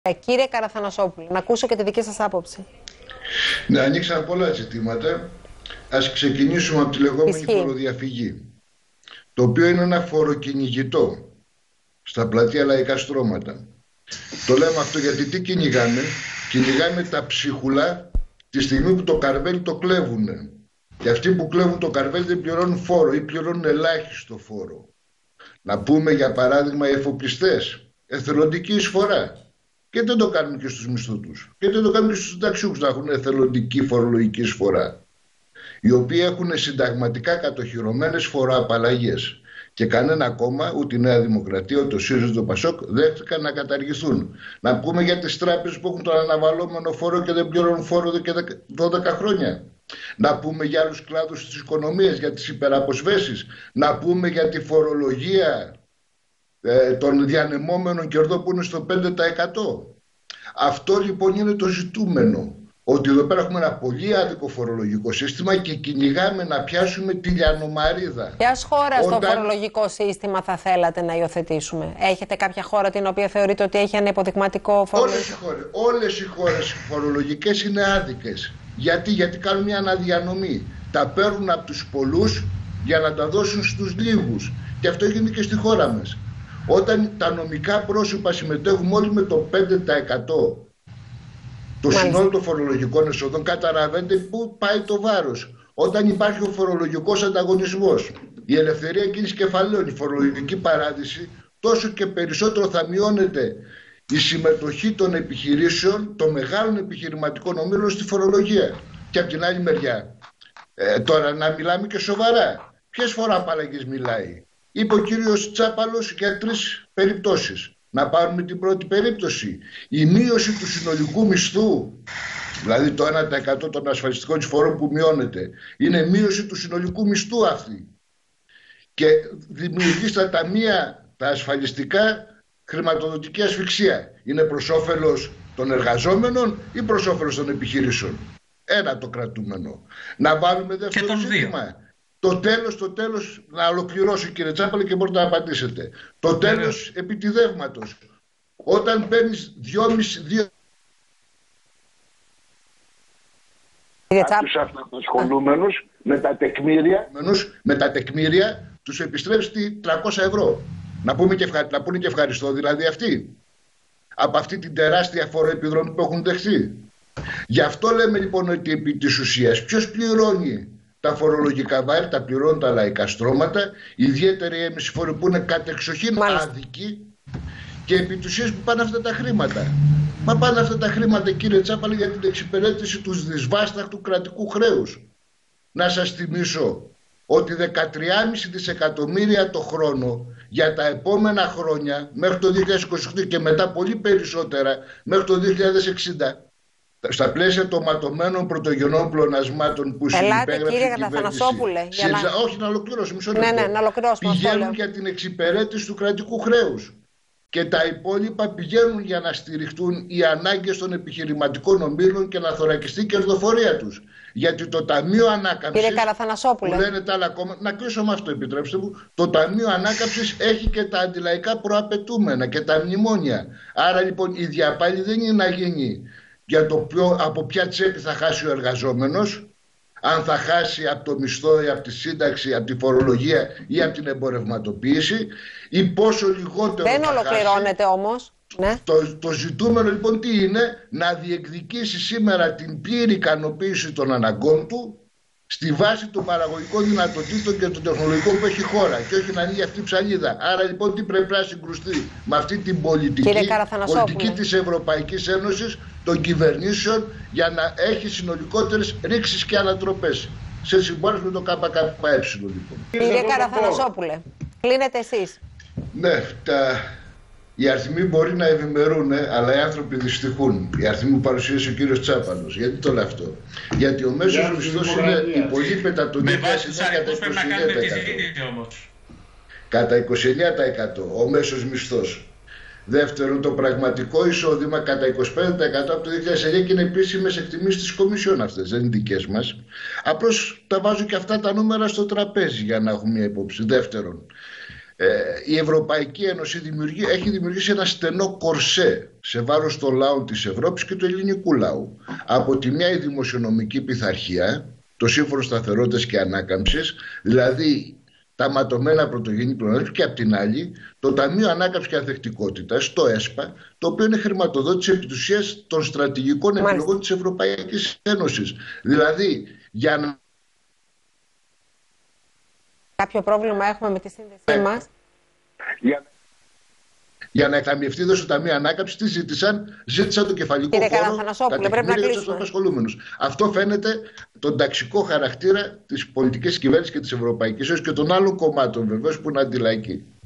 Κύριε Καραθανασόπουλε, να ακούσω και τη δική σας άποψη. Ναι, ανοίξαν πολλά ζητήματα. Ας ξεκινήσουμε από τη λεγόμενη φοροδιαφυγή, το οποίο είναι ένα φοροκυνηγητό στα πλατεία λαϊκά στρώματα. Το λέμε αυτό γιατί τι κυνηγάμε? Κυνηγάμε τα ψίχουλα τη στιγμή που το καρβέλι το κλέβουνε. Και αυτοί που κλέβουν το καρβέλι δεν πληρώνουν φόρο ή πληρώνουν ελάχιστο φόρο. Να πούμε για παράδειγμα οι εφοπλιστές, εθελοντική εισφορά. Και δεν το κάνουν και στους μισθωτούς. Και δεν το κάνουν και στους συνταξιούχους να έχουν εθελοντική φορολογική εισφορά. Οι οποίοι έχουν συνταγματικά κατοχυρωμένες φοροαπαλλαγές. Και κανένα κόμμα, ούτε η Νέα Δημοκρατία, ούτε το ΣΥΡΙΖΑ, ούτε το ΠΑΣΟΚ, δέχτηκαν να καταργηθούν. Να πούμε για τις τράπεζες που έχουν τον αναβαλλόμενο φόρο και δεν πληρώνουν φόρο εδώ και 12 χρόνια. Να πούμε για άλλους κλάδους της οικονομίας, για τις υπεραποσβέσεις. Να πούμε για τη φορολογία των διανεμόμενων κερδών που είναι στο 5%. Αυτό λοιπόν είναι το ζητούμενο. Ότι εδώ πέρα έχουμε ένα πολύ άδικο φορολογικό σύστημα και κυνηγάμε να πιάσουμε τη λιανομαρίδα. Ποιας χώρας το φορολογικό σύστημα θα θέλατε να υιοθετήσουμε? Έχετε κάποια χώρα την οποία θεωρείτε ότι έχει ένα υποδειγματικό φορολογικό? Όλες οι χώρες φορολογικές είναι άδικες. Γιατί κάνουν μια αναδιανομή. Τα παίρνουν από τους πολλούς για να τα δώσουν στους λίγους. Και αυτό γίνεται και στη χώρα μας. Όταν τα νομικά πρόσωπα συμμετέχουν όλοι με το 5% το συνόλου των φορολογικών εσόδων, καταλαβαίνετε πού πάει το βάρος. Όταν υπάρχει ο φορολογικός ανταγωνισμός, η ελευθερία κίνησης κεφαλαίων, η φορολογική παράδειση, τόσο και περισσότερο θα μειώνεται η συμμετοχή των επιχειρήσεων, των μεγάλων επιχειρηματικών ομίλων στη φορολογία. Και από την άλλη μεριά, τώρα να μιλάμε και σοβαρά. Ποιες φοροαπαλλαγές μιλάει? Είπε ο κύριος Τσάπαλος για 3 περιπτώσεις. Να πάρουμε την πρώτη περίπτωση. Η μείωση του συνολικού μισθού, δηλαδή το 1% των ασφαλιστικών εισφορών που μειώνεται, είναι μείωση του συνολικού μισθού αυτή. Και δημιουργεί στα ταμεία τα ασφαλιστικά χρηματοδοτική ασφυξία. Είναι προς όφελος των εργαζόμενων ή προς όφελος των επιχειρήσεων? Ένα το κρατούμενο. Να βάλουμε δεύτερο ζήτημα. Το τέλος, να ολοκληρώσω κύριε Τσάπαλε και μπορείτε να απαντήσετε. Το τέλος επιτιδεύματος. Όταν παίρνεις 2,5... τους αυτοαπασχολούμενους με τα τεκμήρια τους επιστρέψει 300 ευρώ. Να πούνε και ευχαριστώ δηλαδή αυτοί. Από αυτή την τεράστια φοροεπιδρομή που έχουν δεχθεί. Γι' αυτό λέμε λοιπόν ότι επί της ουσίας ποιος πληρώνει τα φορολογικά βάρη? Τα πληρώνουν τα λαϊκά στρώματα, ιδιαίτερα οι έμμεσοι φόροι που είναι κατεξοχήν άδικοι, και επί της ουσίας που πάνε αυτά τα χρήματα. Μα πάνε αυτά τα χρήματα κύριε Τσάπαλε για την εξυπηρέτηση του δυσβάσταχτου κρατικού χρέους. Να σας θυμίσω ότι 13,5 δισεκατομμύρια το χρόνο για τα επόμενα χρόνια μέχρι το 2028 και μετά πολύ περισσότερα μέχρι το 2060, στα πλαίσια των ματωμένων πρωτογενών πλεονασμάτων που συνυπέγραψε η κυβέρνηση. Όχι, να ολοκληρώσω, μισό λεπτό. Ναι, να ολοκληρώσουμε. Πηγαίνουν για την εξυπηρέτηση του κρατικού χρέους. Και τα υπόλοιπα πηγαίνουν για να στηριχτούν οι ανάγκες των επιχειρηματικών ομίλων και να θωρακιστεί η κερδοφορία τους. Γιατί το Ταμείο Ανάκαμψης, κύριε Καραθανασόπουλε, που λένε τα άλλα κόμματα, να κλείσω με αυτό επιτρέψτε μου, το Ταμείο Ανάκαμψης έχει και τα αντιλαϊκά προαπαιτούμενα και τα μνημόνια. Άρα λοιπόν η διαπάλη δεν είναι να γίνει για το από ποια τσέπη θα χάσει ο εργαζόμενος, αν θα χάσει από το μισθό ή από τη σύνταξη, από τη φορολογία ή από την εμπορευματοποίηση, ή πόσο λιγότερο δεν θα ολοκληρώνεται χάσει. όμως. Ναι. Το ζητούμενο λοιπόν τι είναι? Να διεκδικήσει σήμερα την πλήρη ικανοποίηση των αναγκών του στη βάση των παραγωγικών δυνατοτήτων και των τεχνολογικών που έχει η χώρα, και όχι να ανοίγει αυτή η ψαλίδα. Άρα λοιπόν τι πρέπει να συγκρουστεί με αυτή την πολιτική της Ευρωπαϊκής Ένωσης, των κυβερνήσεων, για να έχει συνολικότερες ρήξεις και ανατροπές σε συμπόρες με το ΚΚΕ λοιπόν. Κύριε Καραθανασόπουλε, κλείνετε εσείς. Ναι, οι αριθμοί μπορεί να ευημερούν, αλλά οι άνθρωποι δυστυχούν. Οι αριθμοί που παρουσίασε ο κύριος Τσάπαλος. Γιατί το λέω αυτό? Γιατί ο μέσος μισθός είναι υπολείπεται από το 2009 κατά 29%. Κατά 29% ο μέσος μισθός. Δεύτερον, το πραγματικό εισόδημα κατά 25% από το 2009, και είναι επίσημες εκτιμήσεις της Κομισιόν αυτές, δεν είναι δικές μας. Απλώς τα βάζω και αυτά τα νούμερα στο τραπέζι για να έχουμε μια υπόψη. Δεύτερον, η Ευρωπαϊκή Ένωση έχει δημιουργήσει ένα στενό κορσέ σε βάρος των λαών της Ευρώπης και του ελληνικού λαού. Από τη μια η δημοσιονομική πειθαρχία, το Σύμφωνο Σταθερότητας και Ανάκαμψης, δηλαδή τα ματωμένα πρωτογενή πλεονάσματα, και απ' την άλλη το Ταμείο Ανάκαμψης και Ανθεκτικότητας, το ΕΣΠΑ, το οποίο είναι χρηματοδότηση επί της ουσίας των στρατηγικών επιλογών της Ευρωπαϊκής Ένωσης. Δηλαδή, για να... Κάποιο πρόβλημα έχουμε με τη σύνδεσή μας. Για να εκταμιευτεί το Ταμείο Ανάκαμψης, τι ζήτησαν το κεφαλικό φόρο κατ' τους απασχολούμενους. Αυτό φαίνεται τον ταξικό χαρακτήρα της πολιτικής κυβέρνησης και της Ευρωπαϊκής Ένωσης και των άλλων κομμάτων βεβαίως που είναι αντιλαϊκοί.